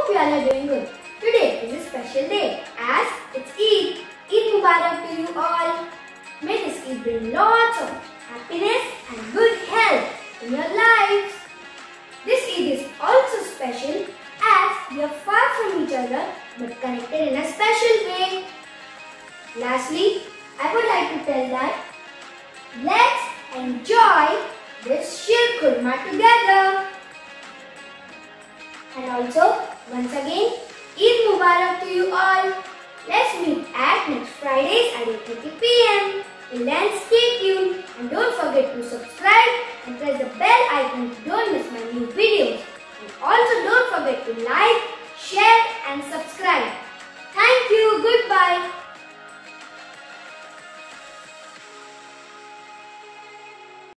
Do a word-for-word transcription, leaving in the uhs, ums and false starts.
you all are doing good. Today is a special day as it's Eid. Eid Mubarak to you all. May this Eid bring lots of happiness and good health in your lives. This Eid is also special as we are far from each other but connected in a special way. Lastly, I would like to tell that let's enjoy this Shir Kurma together. And also, once again, Eid Mubarak to you all. Let's meet at next Fridays at eight thirty p m Till then, stay tuned and don't forget to subscribe and press the bell icon to don't miss my new videos. And also don't forget to like, share and subscribe. Thank you. Goodbye.